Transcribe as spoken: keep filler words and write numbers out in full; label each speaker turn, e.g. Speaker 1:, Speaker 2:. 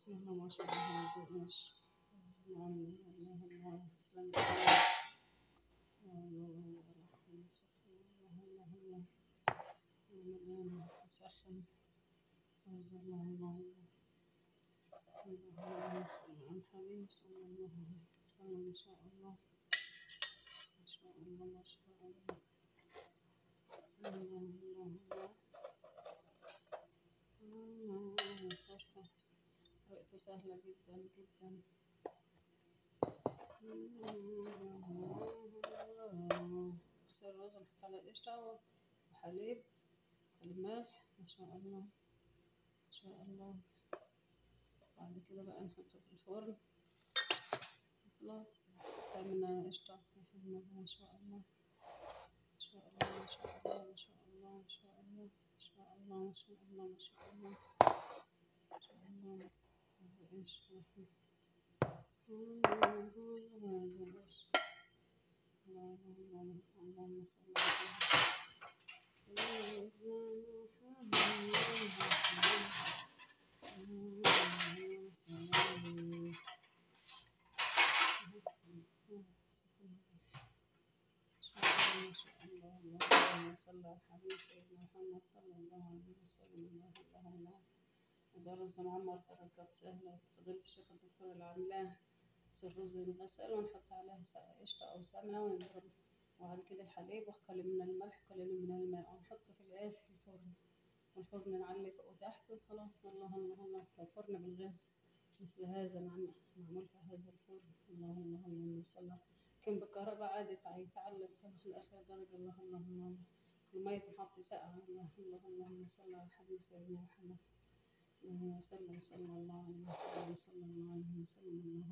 Speaker 1: بسم الله ما شاء الله ما زلناش. نعم الله الله تسلم. الله يسخن. الله الله اللهم صل على الحبيب صلى الله عليه وسلم. ما شاء الله ما شاء الله ما شاء الله. الله الله الله فرحة. طريقته سهلة جدا جدا. اغسل الرز ونحط على القشطة وحليب والملح. ما شاء الله ما شاء الله. بعد كده بقى نحطه في الفرن. خلاص سمنة قشطة. ما شاء الله ما شاء الله ما شاء الله ما شاء الله ما شاء الله ما شاء الله ما شاء الله ما شاء الله ما شاء الله. ايش اللهم صل على سيدنا اللهم صل على الحبيب سيدنا محمد صلى الله عليه وسلم. الله الله الله. إذا رز معمر تركب سهلة. فضيلة الشيخ الدكتور اللي عاملاه. الرز ينغسل ونحط عليه قشطة أو سمنة ونضرب، وبعد كده الحليب وقليل من الملح وقليل من الماء ونحطه في الإيه في الفرن، والفرن نعلي فوق وتحت وخلاص. الله الله الله. فرن بالغاز مثل هذا معمول في هذا الفرن. الله الله اللهم صل. كان بالكهرباء عادي يتعلق في الآخر درجة. الله الله الله. المية تنحط ساقعة. الله الله اللهم صل على الحبيب سيدنا محمد. اللهم صل وسلم الله عليه وسلم. صلى الله عليه وسلم.